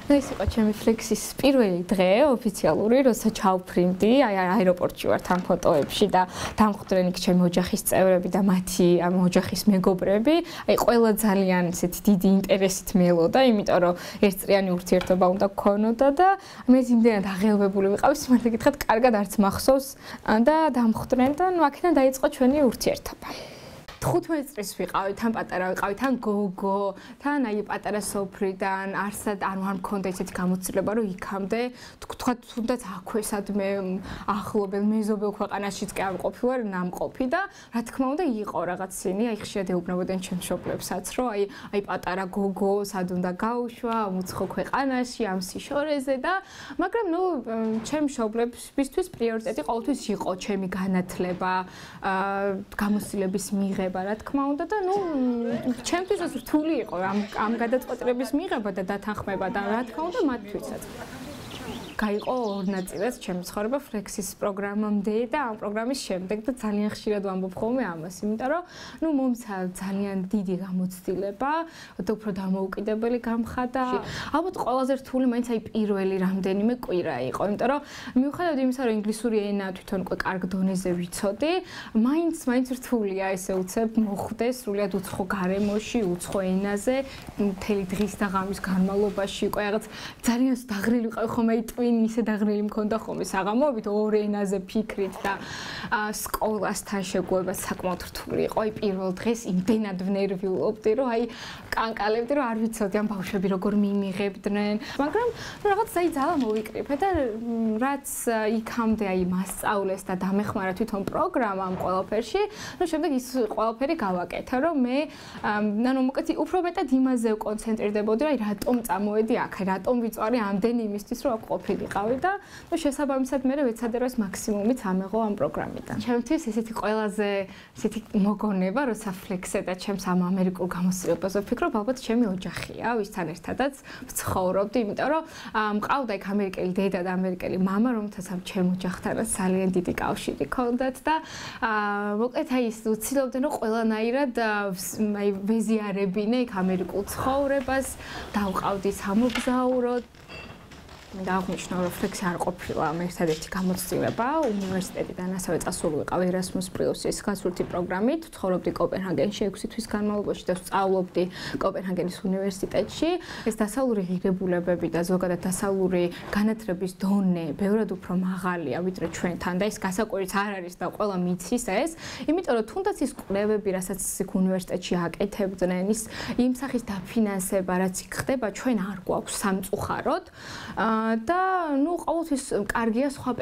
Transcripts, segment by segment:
ეს იყო ჩემი ფლექსის პირველი დღე ოფიციალური, როცა ჩავფრინდი, აი აეროპორტში ვარ თან ფოტოებში და დამხვდნენ იქ ჩემი ოჯახის წევრები და მათი ამ ოჯახის მეგობრები. აი ყველა ძალიან ისეთი დიდი ინტერესით მელოდა, იმიტომ რომ ერთწრიანი ურთიერთობა უნდა გქონოდა და მე იმდენად აღელვებული ვიყავი, სიმართლე გითხრათ, კარგად არც მახსოვს და დამხვდნენ და ნუ აქედან დაიწყო ჩვენი ურთიერთობა. 15 წლის ვიყავი, თან პატარა ვიყავი, თან გოგო, თან აი პატარა სოფრიდან, არსად არ მქონდა ისეთი გამოცდილება, რომ იქამდე თქვა თუნდაც აქვე სადმე ახლობელ მეზობელ ქვეყანაშიც კი არ ყოფილვარ ნამყოფი და რა თქმა უნდა იყო რაღაც სინი, აი ხშირად ეუბნებოდნენ ჩემს მშობლებსაც, რომ აი პატარა გოგო სად უნდა გაუშვა ამ უცხო ქვეყანაში, ამ სიშორეზე და მაგრამ ნუ ჩემს მშობლებისთვის პრიორიტეტი ყოველთვის იყო ჩემი განათლება, გამოცდილების მიღება რა თქმა უნდა და ნუ ჩემთვის ეს რთული იყო ამ გადაწყვეტილების მიღება და დათანხმება და რა თქმა უნდა მათთვისაც. გაიყო ორ ნაწილად ჩემი ცხოვრება ფლექსის პროგრამამდე და ამ პროგრამის შემდეგ და ძალიან ხშირად ვამბობ ხოლმე ამას, იმიტომ რომ ნუ მომცა ძალიან დიდი გამოცდილება და უფრო დამოუკიდებელი გამხადა. ალბათ ყველაზე რთული მაინც აი პირველი რამდენიმე კვირა იყო, იმიტომ რომ მიუხედავად იმისა, რომ ინგლისური ენა თვითონ უკვე კარგ დონეზე ვიცოდი, მაინც რთულია ესე უცებ მოხვდე სრულიად უცხო გარემოში, უცხო ენაზე, მთელი დღის და ღამის განმავლობაში უკვე რაღაც ძალიან დაღრილი ვიყავი ხოლმე ისე დაღრილი მქონდა ხოლმე საღამოობით ორ ენაზე ფიქრით და სკოლასთან შეგუება საკმაოდ რთული იყო. აი პირველ დღეს იმდენად ვნერვიულობდი, რომ აი კანკალებდი, რომ არ ვიცოდი ამ ბავშვები როგორ მიმიღებდნენ, მაგრამ რაღაც აი ძალა მოვიკრიფე და რაც იქამდე აი მასწავლეს და დამეხმარა თვითონ პროგრამა ამ ყველაფერში, ну შემდეგ ის ყველაფერი გავაკეთე, რომ მე ანუ მოკეთ უფრო მეტად იმაზე ვკონცენტრირდებოდი, რომ აი რატომ წამოვედი აქ, რატომ ვიწვარი ამდენი იმისთვის, რომ აქ ყოფილიყავი და ну შესაბამისად მე ვეცადე რომ ეს მაქსიმუმით ამეღო ამ პროგრამიდან. ჩემთვის ესეთი ყველაზე ესეთი მოგონება, როცა ფლექსე და ჩემს ამ ამერიკულ გამოცდილებაზე ვფიქრობ, ალბათ ჩემი ოჯახია, ვისთან ერთადაც ვცხოვრობდი, იმიტომ რომ მყავდა იქ ამერიკელი დედა და ამერიკელი მამა, რომელთაც ამ ჩემ ოჯახთანაც ძალიან დიდი კავშირი ჰქონდათ და მოკლედ აი ის უცილობდნენ რომ ყველანაირად აი ვეზიარებინე იქ ამერიკულ ცხოვრებას, დავყავდი სამოგზაუროდ და აღნიშნო რომ ფლექსი არ ყოფილა ერთადერთი გამოცდილება უნივერსიტეტიდან ასევე წასული ვიყავი ერასმუს პლუსის გასვლითი პროგრამით ცხოვრობდი კოპენჰაგენში 6 თვის განმავლობაში და სწავლობდი კოპენჰაგენის უნივერსიტეტში ეს დასავლური ღირებულებები და ზოგადად დასავლური განათლების დონე ბევრად უფრო მაღალია ვიდრე ჩვენთან და ეს გასაკვირიც არ არის და ყველა მიცის ეს იმიტომ რომ თუნდაც ის კვლევები რასაც იქ უნივერსიტეტში აკეთებდნენ ის იმ სახის დაფინანსება რაც იქ ხდება ჩვენ არ გვაქვს სამწუხაროდ და ნუ ყოველთვის კარგია სხვა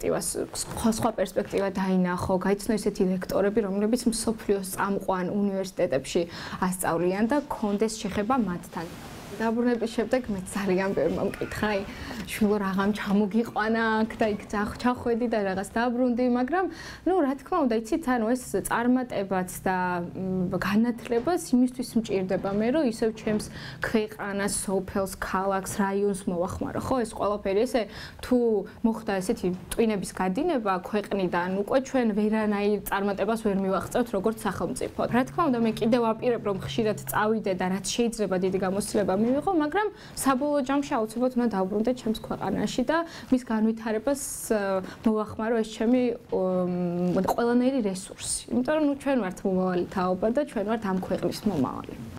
პერსპექტივა დაინახო, გაიცნო ესეთი ლექტორები, რომლებიც მსოფლიოს წამყვან უნივერსიტეტებში ასწავლიან და გქონდეს შეხება მათთან. დაბრუნების შემდეგ მე ძალიან ბევრი მომკითხა, შვილო რაღამ ჩამოგიყვანა აქ და იქ ჩახვედი და რაღაც დაბრუნდი, მაგრამ ნუ რა თქმა უნდა, იცით, ანუ ეს წარმატებაც და განათლებას იმისთვის მჭირდება მე, რომ ისევ ჩემს ქვეყანას, სოფელს, ქალაქს, რაიონს მოვახმარო, ხო, ეს ყველაფერი ესე თუ მოხდა ესეთი ტვინების გადინება ქვეყნიდან, უკვე ჩვენ ვერანაირ წარმატებას ვერ მივაღწევთ როგორც სახელმწიფო. რა თქმა უნდა, მე კიდევ ვაპირებ, რომ ხშირად წავიდე და რაც შეიძლება დიდი გამოცდილება მივიღო, მაგრამ საბოლოო ჯამში აუცილებლად უნდა დავბრუნდე ჩემს ქვეყანაში და მის განვითარებას მოვახმარო ეს ჩემი ყველანაირი რესურსი. იმიტომ რომ ჩვენ ვართ მომავალი თაობა და ჩვენ ვართ ამ ქვეყნის მომავალი.